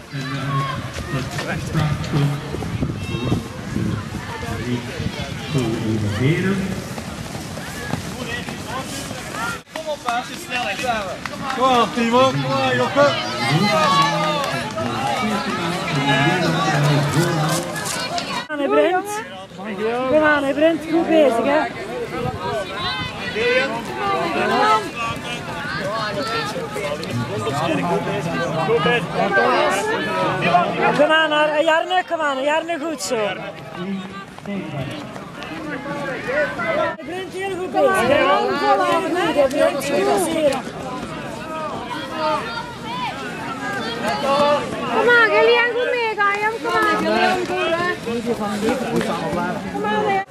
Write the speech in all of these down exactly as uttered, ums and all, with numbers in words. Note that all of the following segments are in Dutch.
En het startpunt voor de Heren. Kom op, als je snelheid samen. Kom op, Timo. Kom op, Joppe. Kom aan, hè, Brent. Kom aan, hè, Brent. Goed bezig, hè. Kom aan, hè, Jarne. Kom aan, hè, Jarne. Goed zo. Brent, heel goed bezig, hè. Brent, goed. Kom aan, Gillian, goed meegaan, Jan. Kom aan, Gillian, goed, hè. Kom aan, hè.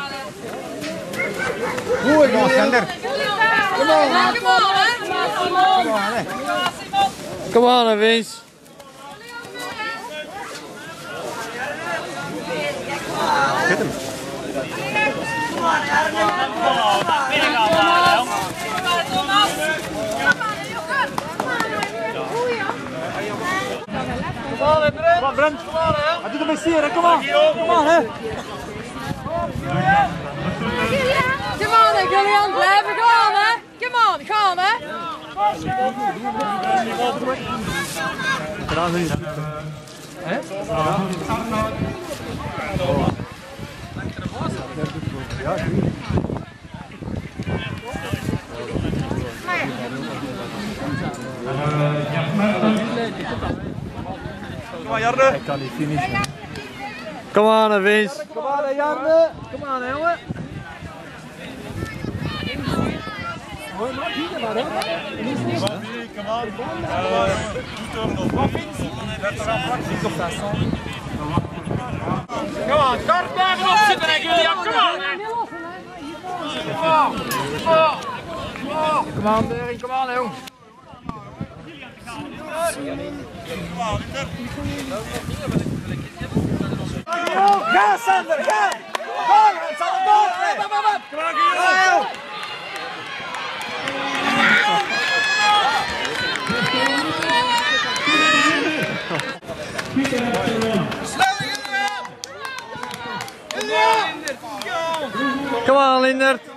Goed, Sander. Kom aan, kom aan, hè. Kom aan, Vince. Zet hem. Kom aan, hè, Brent. Kom aan, Brent. Kom aan, hè. Hij doet hem met sier, hè. Kom aan. Kom aan, hè. Kom aan, hè, Gillian. Blijven gaan, hè. Kom aan, gaan, hè. Gedaan is. Hè? Ja, kom aan, Jarne. Ik kan niet finishen. Kom aan, Vince. Kom aan, Jarne. Kom aan, jongen. Hoi, maar hier maar, hè. Kom aan. Kom aan, kort blijven opzitten, hè, Julian. Kom aan, hè. Kom aan, Bering. Kom aan, jong. Ga, Sander, ga! Ga, Sander, door! Kom aan, Guillaume! Kom aan, Lindert!